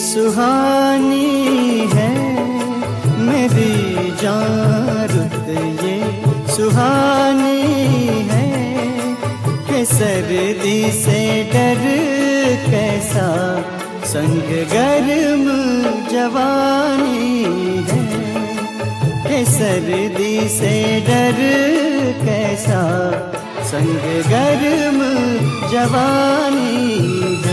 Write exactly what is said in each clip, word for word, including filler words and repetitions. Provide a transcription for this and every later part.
सुहानी है मेरी जान रुत ये सुहानी है कि सर्दी से डर कैसा संग गर्म जवानी है कि सर्दी से डर कैसा संग गर्म जवानी है।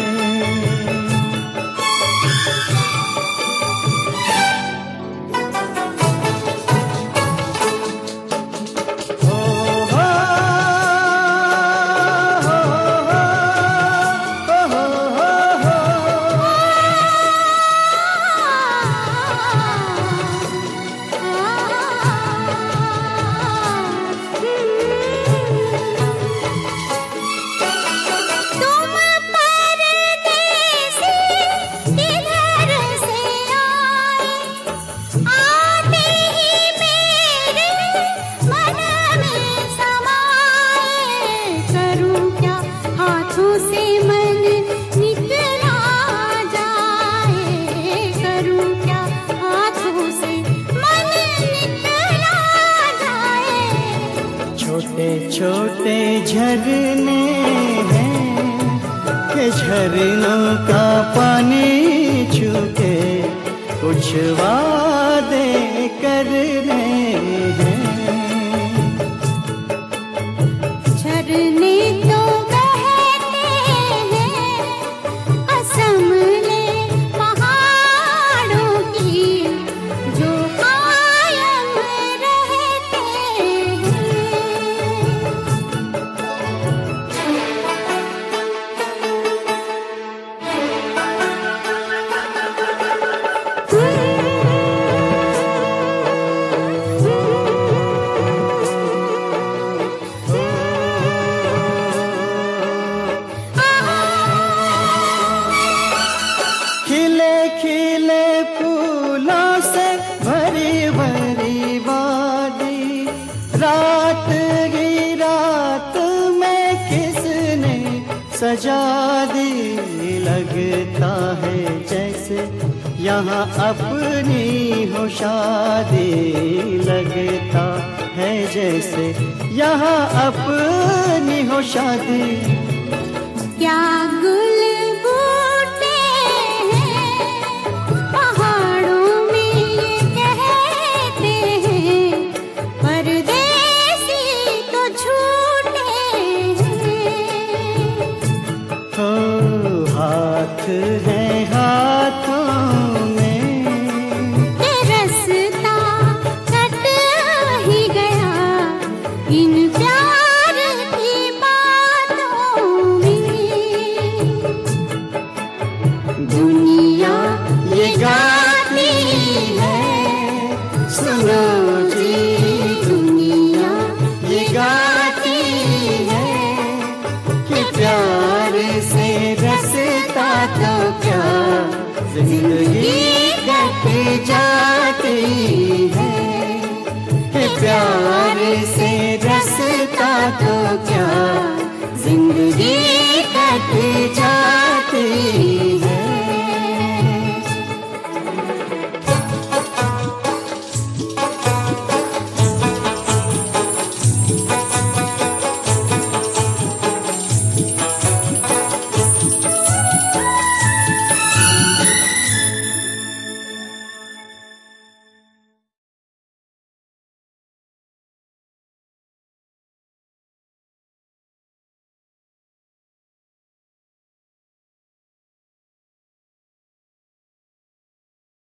छोटे झरने हैं कि झरनों का पानी छूके कुछ वादे करने हैं। झरने तो बहते हैं कसम ले पहाड़ों की जो कायम रहते हैं। रात की रात में किसने सजा दी लगता है जैसे यहाँ अपनी हो शादी लगता है जैसे यहाँ अपनी हो शादी। क्या गुल बूटे हैं पहाड़ों में ये कहते हैं परदेसी तो झूठे हैं। हो हाथ है हाथों में ये रास्ता कट ही गया इन प्यार की बातों में। दुनिया ये गाती है सुनो जी, दुनिया ये गाती है कि प्यार से रसता तो क्या जिंदगी कट जाती है कि प्यार से रसता तो क्या जिंदगी कट जाती